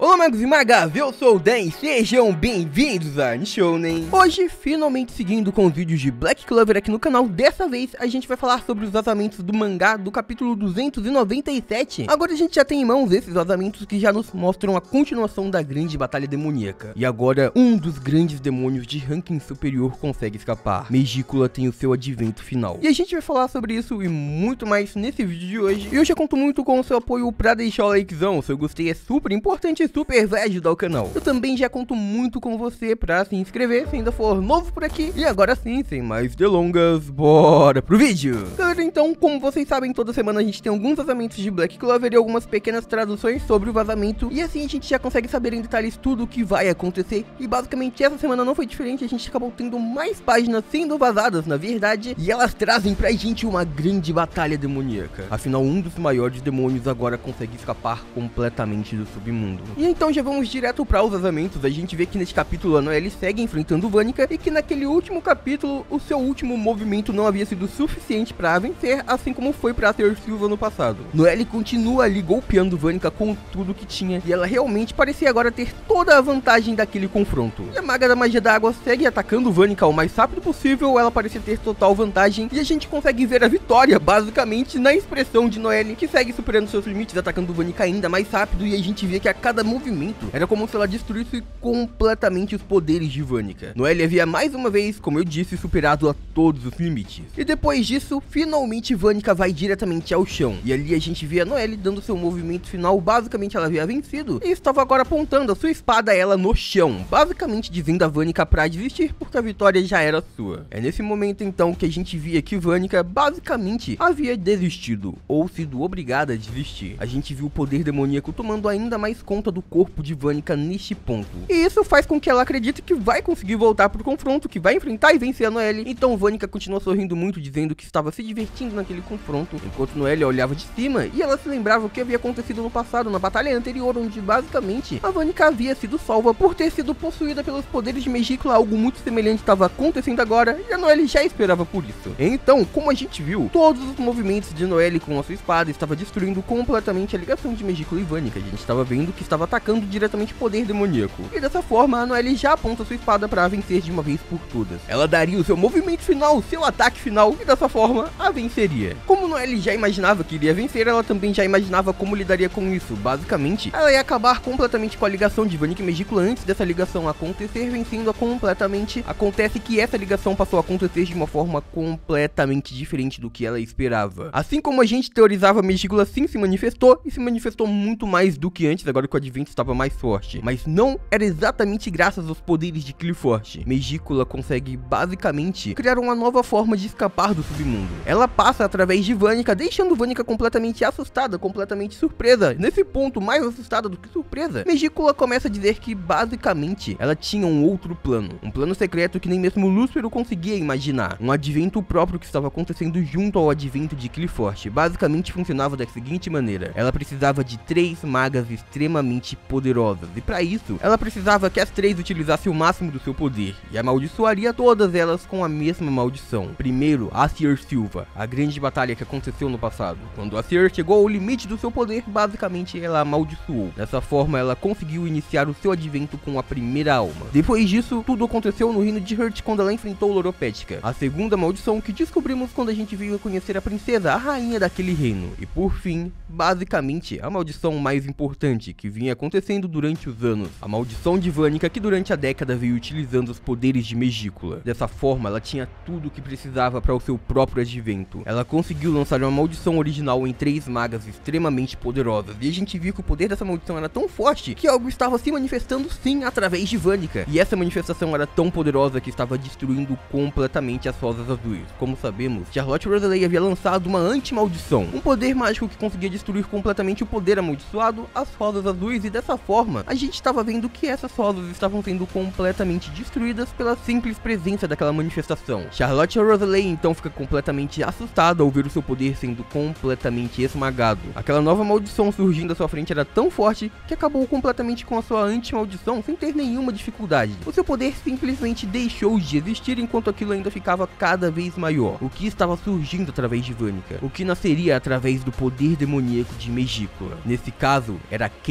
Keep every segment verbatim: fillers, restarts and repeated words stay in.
Olá magos e magas, eu sou o Dan, sejam bem-vindos a Nishounen. Hoje, finalmente seguindo com os vídeos de Black Clover aqui no canal, dessa vez a gente vai falar sobre os vazamentos do mangá do capítulo duzentos e noventa e sete. Agora a gente já tem em mãos esses vazamentos que já nos mostram a continuação da grande batalha demoníaca. E agora, um dos grandes demônios de ranking superior consegue escapar. Megícula tem o seu advento final. E a gente vai falar sobre isso e muito mais nesse vídeo de hoje. E eu já conto muito com o seu apoio pra deixar o likezão, seu gostei é super importante e super vai ajudar o canal. Eu também já conto muito com você pra se inscrever se ainda for novo por aqui. E agora sim, sem mais delongas, bora pro vídeo. Galera, então, como vocês sabem, toda semana a gente tem alguns vazamentos de Black Clover e algumas pequenas traduções sobre o vazamento. E assim a gente já consegue saber em detalhes tudo o que vai acontecer. E basicamente essa semana não foi diferente, a gente acabou tendo mais páginas sendo vazadas, na verdade. E elas trazem pra gente uma grande batalha demoníaca. Afinal, um dos maiores demônios agora consegue escapar completamente do submundo. E então já vamos direto para os vazamentos. A gente vê que neste capítulo a Noelle segue enfrentando Vanica e que naquele último capítulo o seu último movimento não havia sido suficiente para vencer, assim como foi para Ser Silva no passado. Noelle continua ali golpeando Vanica com tudo que tinha e ela realmente parecia agora ter toda a vantagem daquele confronto. E a maga da magia da água segue atacando Vanica o mais rápido possível, ela parecia ter total vantagem e a gente consegue ver a vitória basicamente na expressão de Noelle, que segue superando seus limites, atacando Vanica ainda mais rápido, e a gente vê que a cada movimento era como se ela destruísse completamente os poderes de Vanica. Noelle havia mais uma vez, como eu disse, superado a todos os limites. E depois disso, finalmente Vanica vai diretamente ao chão. E ali a gente vê a Noelle dando seu movimento final, basicamente ela havia vencido e estava agora apontando a sua espada a ela no chão, basicamente dizendo a Vanica pra desistir porque a vitória já era sua. É nesse momento então que a gente via que Vanica basicamente havia desistido, ou sido obrigada a desistir. A gente viu o poder demoníaco tomando ainda mais conta do corpo de Vanica neste ponto. E isso faz com que ela acredite que vai conseguir voltar pro confronto, que vai enfrentar e vencer a Noelle. Então Vanica continua sorrindo muito, dizendo que estava se divertindo naquele confronto, enquanto Noelle olhava de cima e ela se lembrava o que havia acontecido no passado, na batalha anterior, onde basicamente a Vanica havia sido salva por ter sido possuída pelos poderes de Megícula. Algo muito semelhante estava acontecendo agora e a Noelle já esperava por isso. Então, como a gente viu, todos os movimentos de Noelle com a sua espada estava destruindo completamente a ligação de Megícula e Vanica. A gente estava vendo que estava atacando diretamente o poder demoníaco. E dessa forma, a Noelle já aponta sua espada para vencer de uma vez por todas. Ela daria o seu movimento final, o seu ataque final, e dessa forma, a venceria. Como Noelle já imaginava que iria vencer, ela também já imaginava como lidaria com isso. Basicamente, ela ia acabar completamente com a ligação de Vanica e Megícula antes dessa ligação acontecer, vencendo-a completamente. Acontece que essa ligação passou a acontecer de uma forma completamente diferente do que ela esperava. Assim como a gente teorizava, Megícula sim se manifestou, e se manifestou muito mais do que antes, agora que o advento estava mais forte. Mas não era exatamente graças aos poderes de Qliphort. Megícula consegue basicamente criar uma nova forma de escapar do submundo. Ela passa através de Vanica, deixando Vanica completamente assustada, completamente surpresa. Nesse ponto, mais assustada do que surpresa, Megícula começa a dizer que basicamente ela tinha um outro plano. Um plano secreto que nem mesmo Lúcifer conseguia imaginar. Um advento próprio que estava acontecendo junto ao advento de Qliphort. Basicamente funcionava da seguinte maneira: ela precisava de três magas extremamente poderosas, e para isso ela precisava que as três utilizassem o máximo do seu poder, e amaldiçoaria todas elas com a mesma maldição. Primeiro, a Ser Silva, a grande batalha que aconteceu no passado. Quando a Ser chegou ao limite do seu poder, basicamente ela amaldiçoou. Dessa forma, ela conseguiu iniciar o seu advento com a primeira alma. Depois disso, tudo aconteceu no reino de Hurt, quando ela enfrentou Loropética, a segunda maldição que descobrimos quando a gente veio conhecer a princesa, a rainha daquele reino. E por fim, basicamente, a maldição mais importante que vinha acontecendo durante os anos, a maldição de Vanica, que durante a década veio utilizando os poderes de Megícula. Dessa forma, ela tinha tudo o que precisava para o seu próprio advento. Ela conseguiu lançar uma maldição original em três magas extremamente poderosas, e a gente viu que o poder dessa maldição era tão forte que algo estava se manifestando sim através de Vanica, e essa manifestação era tão poderosa que estava destruindo completamente as Rosas Azuis. Como sabemos, Charlotte Rosalie havia lançado uma anti-maldição, um poder mágico que conseguia destruir completamente o poder amaldiçoado, as Rosas Azuis, e dessa forma a gente estava vendo que essas rosas estavam sendo completamente destruídas pela simples presença daquela manifestação. Charlotte Rosalie então fica completamente assustada ao ver o seu poder sendo completamente esmagado. Aquela nova maldição surgindo à sua frente era tão forte que acabou completamente com a sua anti-maldição sem ter nenhuma dificuldade. O seu poder simplesmente deixou de existir, enquanto aquilo ainda ficava cada vez maior. O que estava surgindo através de Vanica? O que nasceria através do poder demoníaco de Megícula? Nesse caso, era quem nasceria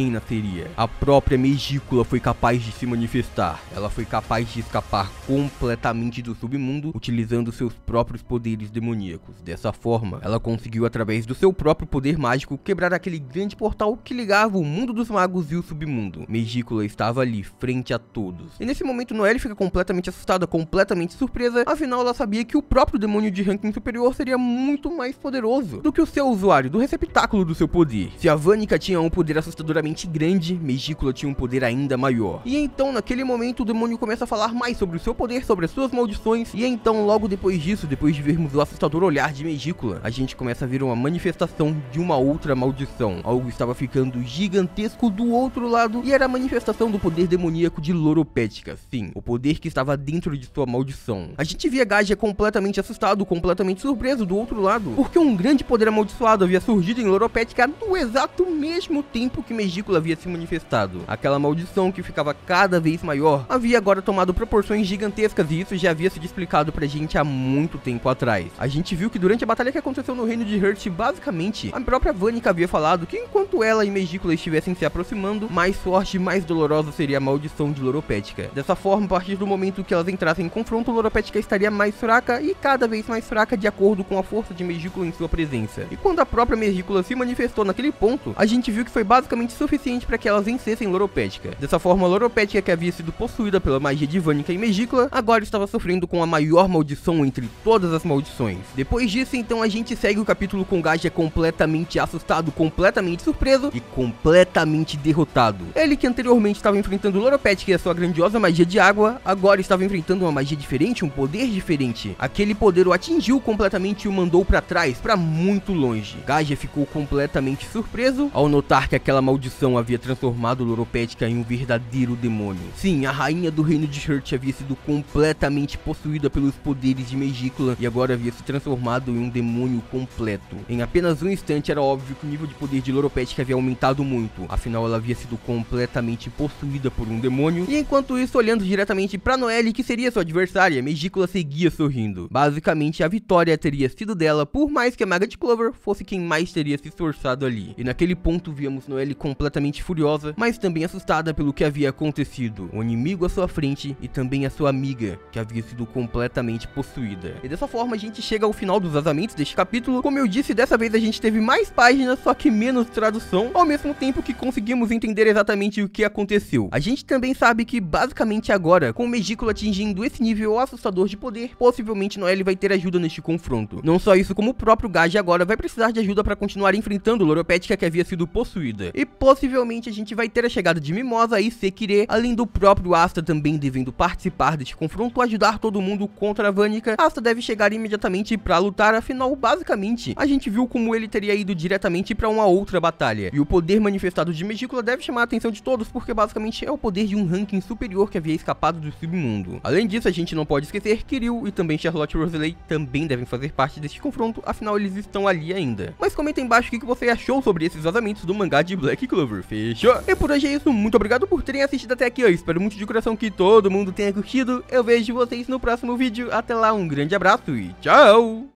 poderia. A própria Megícula foi capaz de se manifestar. Ela foi capaz de escapar completamente do submundo, utilizando seus próprios poderes demoníacos. Dessa forma, ela conseguiu, através do seu próprio poder mágico, quebrar aquele grande portal que ligava o mundo dos magos e o submundo. Megícula estava ali, frente a todos. E nesse momento, Noelle fica completamente assustada, completamente surpresa, afinal ela sabia que o próprio demônio de ranking superior seria muito mais poderoso do que o seu usuário, do receptáculo do seu poder. Se a Vanica tinha um poder assustadoramente grande, Megícula tinha um poder ainda maior. E então, naquele momento, o demônio começa a falar mais sobre o seu poder, sobre as suas maldições, e então, logo depois disso, depois de vermos o assustador olhar de Megícula, a gente começa a ver uma manifestação de uma outra maldição. Algo estava ficando gigantesco do outro lado, e era a manifestação do poder demoníaco de Loropetka. Sim, o poder que estava dentro de sua maldição. A gente via Gagia completamente assustado, completamente surpreso do outro lado, porque um grande poder amaldiçoado havia surgido em Loropetka no exato mesmo tempo que Megícula havia se manifestado. Aquela maldição que ficava cada vez maior havia agora tomado proporções gigantescas, e isso já havia sido explicado pra gente há muito tempo atrás. A gente viu que durante a batalha que aconteceu no reino de Hurt, basicamente, a própria Vanica havia falado que enquanto ela e Megícula estivessem se aproximando, mais forte e mais dolorosa seria a maldição de Loropetka. Dessa forma, a partir do momento que elas entrassem em confronto, Loropetka estaria mais fraca e cada vez mais fraca de acordo com a força de Megícula em sua presença. E quando a própria Megícula se manifestou naquele ponto, a gente viu que foi basicamente suficiente para que elas vencessem Loropetka. Dessa forma, Loropetka, que havia sido possuída pela magia de Vanica e Megícula, agora estava sofrendo com a maior maldição entre todas as maldições. Depois disso, então, a gente segue o capítulo com Gagia completamente assustado, completamente surpreso e completamente derrotado. Ele, que anteriormente estava enfrentando Loropetka e a sua grandiosa magia de água, agora estava enfrentando uma magia diferente, um poder diferente. Aquele poder o atingiu completamente e o mandou para trás, para muito longe. Gagia ficou completamente surpreso ao notar que aquela maldição havia transformado Loropetka em um verdadeiro demônio. Sim, a rainha do reino de Hurt havia sido completamente possuída pelos poderes de Megícula e agora havia se transformado em um demônio completo. Em apenas um instante era óbvio que o nível de poder de Loropetka havia aumentado muito, afinal ela havia sido completamente possuída por um demônio. E enquanto isso, olhando diretamente para Noelle, que seria sua adversária, Megícula seguia sorrindo. Basicamente, a vitória teria sido dela, por mais que a Maga de Clover fosse quem mais teria se esforçado ali. E naquele ponto víamos Noelle completamente furiosa, mas também assustada pelo que havia acontecido. O inimigo à sua frente e também a sua amiga, que havia sido completamente possuída. E dessa forma a gente chega ao final dos vazamentos deste capítulo. Como eu disse, dessa vez a gente teve mais páginas, só que menos tradução, ao mesmo tempo que conseguimos entender exatamente o que aconteceu. A gente também sabe que basicamente agora, com Megícula atingindo esse nível assustador de poder, possivelmente Noelle vai ter ajuda neste confronto. Não só isso, como o próprio Gagia agora vai precisar de ajuda para continuar enfrentando Loropetka, que havia sido possuída. E possivelmente a gente vai ter a chegada de Mimosa e Sekire, além do próprio Asta também devendo participar deste confronto, ajudar todo mundo contra a Vanica. Asta deve chegar imediatamente para lutar, afinal, basicamente, a gente viu como ele teria ido diretamente para uma outra batalha. E o poder manifestado de Megícula deve chamar a atenção de todos, porque basicamente é o poder de um ranking superior que havia escapado do submundo. Além disso, a gente não pode esquecer Kiryu e também Charlotte Rosalie também devem fazer parte deste confronto, afinal eles estão ali ainda. Mas comenta aí embaixo o que você achou sobre esses vazamentos do mangá de Black Clover, fechou? E por hoje é isso, muito obrigado por terem assistido até aqui, eu espero muito de coração que todo mundo tenha curtido, eu vejo vocês no próximo vídeo, até lá, um grande abraço e tchau!